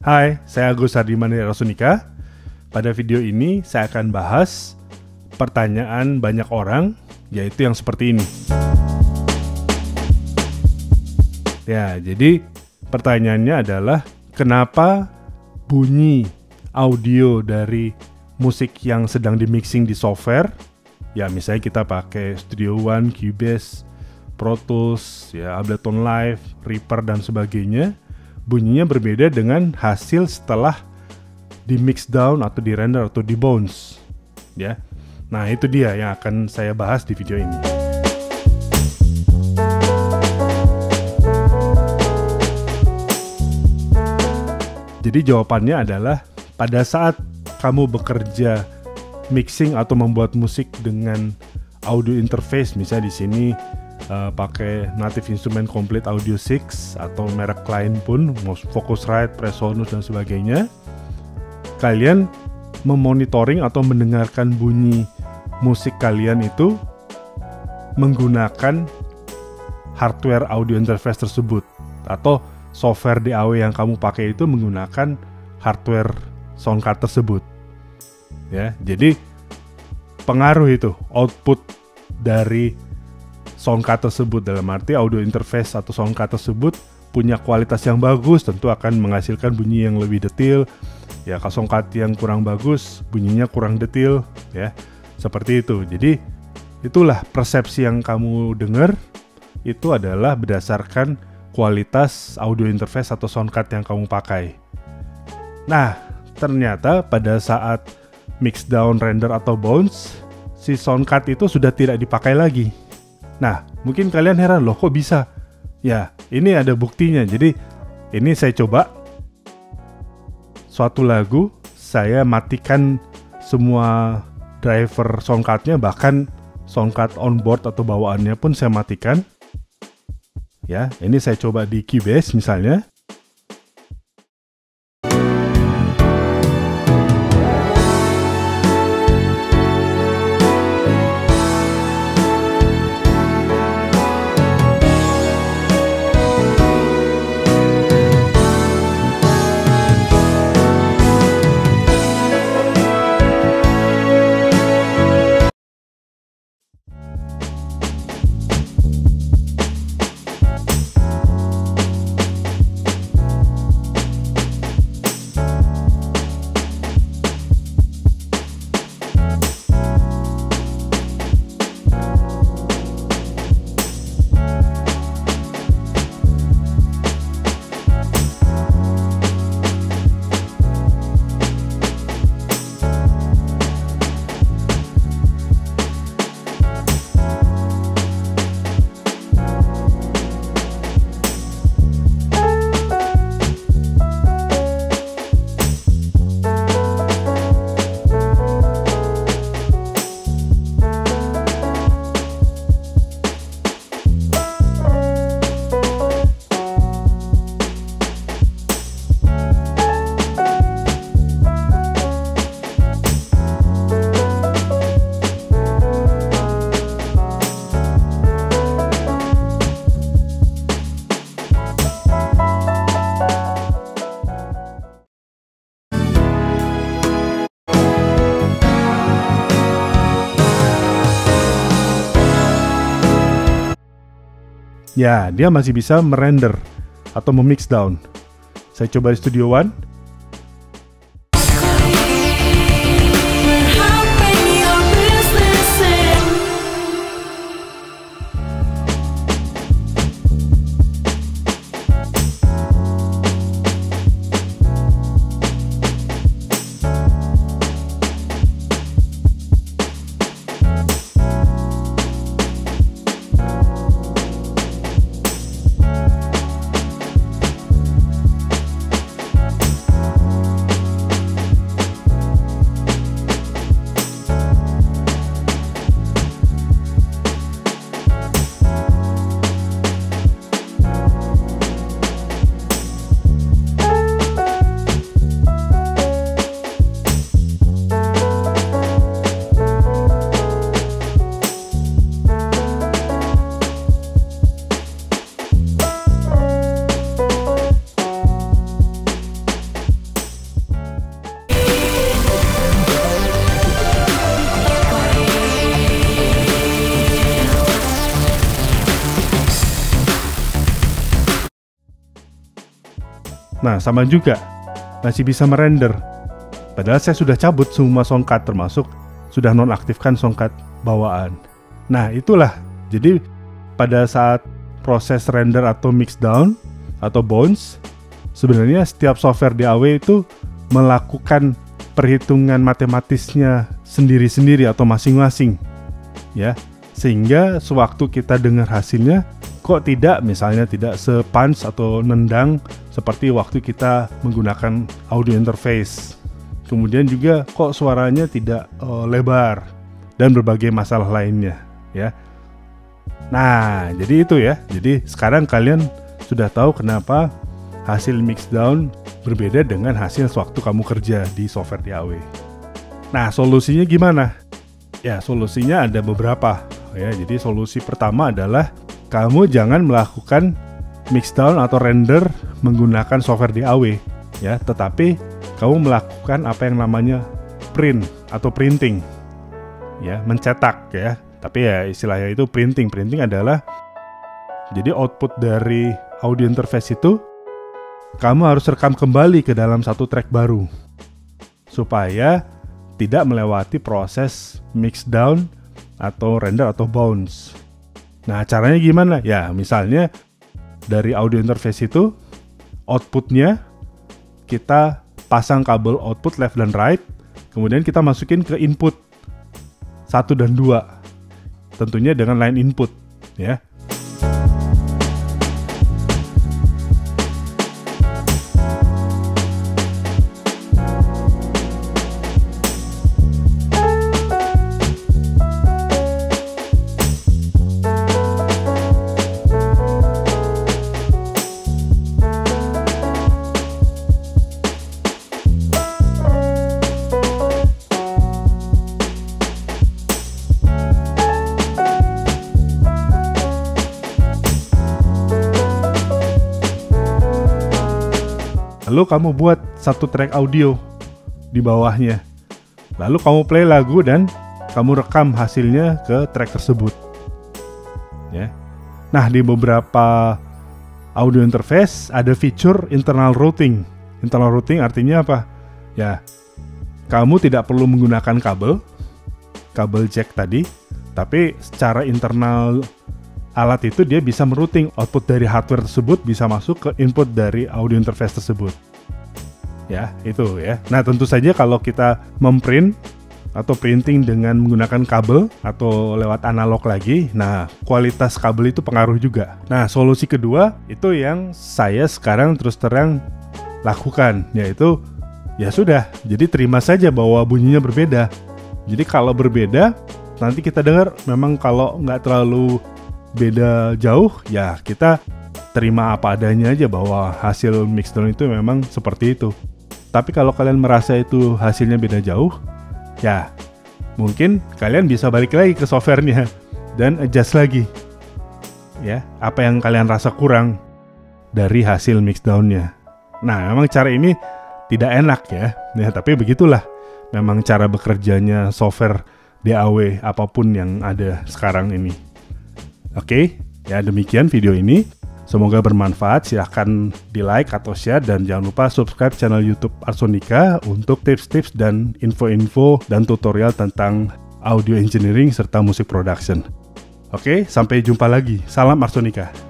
Hai, saya Agus Hardiman Rasunika. Pada video ini saya akan bahas pertanyaan banyak orang, yaitu yang seperti ini. Ya, jadi pertanyaannya adalah kenapa bunyi audio dari musik yang sedang di-mixing di software, ya misalnya kita pakai Studio One, Cubase, Pro Tools, ya Ableton Live, Reaper dan sebagainya, bunyinya berbeda dengan hasil setelah di mix down atau di render atau di bounce, ya. Nah, itu dia yang akan saya bahas di video ini. Jadi jawabannya adalah pada saat kamu bekerja mixing atau membuat musik dengan audio interface, misalnya di sini pakai Native Instrument Complete Audio 6 atau merek lain pun, Focusrite, Presonus dan sebagainya, kalian memonitoring atau mendengarkan bunyi musik kalian itu menggunakan hardware audio interface tersebut, atau software DAW yang kamu pakai itu menggunakan hardware sound card tersebut. Ya, jadi pengaruh itu output dari sound card tersebut, dalam arti audio interface atau sound card tersebut punya kualitas yang bagus, tentu akan menghasilkan bunyi yang lebih detail. Ya, kalau sound card yang kurang bagus, bunyinya kurang detail, ya. Seperti itu. Jadi itulah persepsi yang kamu dengar itu adalah berdasarkan kualitas audio interface atau sound card yang kamu pakai. Nah, ternyata pada saat mix down, render atau bounce, si sound card itu sudah tidak dipakai lagi. Nah, mungkin kalian heran, loh kok bisa? Ya, ini ada buktinya. Jadi, ini saya coba suatu lagu, saya matikan semua driver sound card-nya, bahkan sound card onboard atau bawaannya pun saya matikan. Ya, ini saya coba di Cubase misalnya. Ya, dia masih bisa merender atau memix down. Saya coba di Studio One. Nah, sama juga, masih bisa merender. Padahal saya sudah cabut semua soundcard, termasuk sudah nonaktifkan soundcard bawaan. Nah, itulah. Jadi, pada saat proses render atau mixdown atau bounce, sebenarnya setiap software DAW itu melakukan perhitungan matematisnya sendiri-sendiri atau masing-masing, ya. Sehingga sewaktu kita dengar hasilnya, kok misalnya tidak se-punch atau nendang seperti waktu kita menggunakan audio interface. Kemudian juga kok suaranya tidak lebar dan berbagai masalah lainnya, ya. Nah, jadi itu ya. Jadi sekarang kalian sudah tahu kenapa hasil mixdown berbeda dengan hasil sewaktu kamu kerja di software DAW. Nah, solusinya gimana? Ya, solusinya ada beberapa. Ya, jadi solusi pertama adalah kamu jangan melakukan mixdown atau render menggunakan software DAW, ya, tetapi kamu melakukan apa yang namanya print atau printing, ya, mencetak, ya. Tapi ya istilahnya itu printing. Printing adalah jadi output dari audio interface itu kamu harus rekam kembali ke dalam satu track baru supaya tidak melewati proses mixdown atau render atau bounce. Nah, caranya gimana? Ya, misalnya dari audio interface itu outputnya kita pasang kabel output left dan right, kemudian kita masukin ke input 1 dan 2, tentunya dengan line input, ya. Lalu kamu buat satu track audio di bawahnya. Lalu kamu play lagu dan kamu rekam hasilnya ke track tersebut, ya. Nah, di beberapa audio interface ada fitur internal routing. Internal routing artinya apa? Ya, kamu tidak perlu menggunakan kabel jack tadi, tapi secara internal alat itu dia bisa merouting output dari hardware tersebut bisa masuk ke input dari audio interface tersebut. Ya, itu ya. Nah, tentu saja kalau kita memprint atau printing dengan menggunakan kabel atau lewat analog lagi, nah kualitas kabel itu pengaruh juga. Nah, solusi kedua itu yang saya sekarang terus terang lakukan, yaitu ya sudah, jadi terima saja bahwa bunyinya berbeda. Jadi kalau berbeda, nanti kita dengar memang kalau nggak terlalu beda jauh, ya kita terima apa adanya aja bahwa hasil mixdown itu memang seperti itu. Tapi kalau kalian merasa itu hasilnya beda jauh, ya mungkin kalian bisa balik lagi ke softwarenya dan adjust lagi, ya, apa yang kalian rasa kurang dari hasil mixdownnya. Nah, memang cara ini tidak enak ya, tapi begitulah memang cara bekerjanya software DAW apapun yang ada sekarang ini. Oke, ya demikian video ini. Semoga bermanfaat. Silahkan di like atau share dan jangan lupa subscribe channel YouTube Arsonika untuk tips-tips dan info-info dan tutorial tentang audio engineering serta musik production. Oke, sampai jumpa lagi. Salam Arsonika.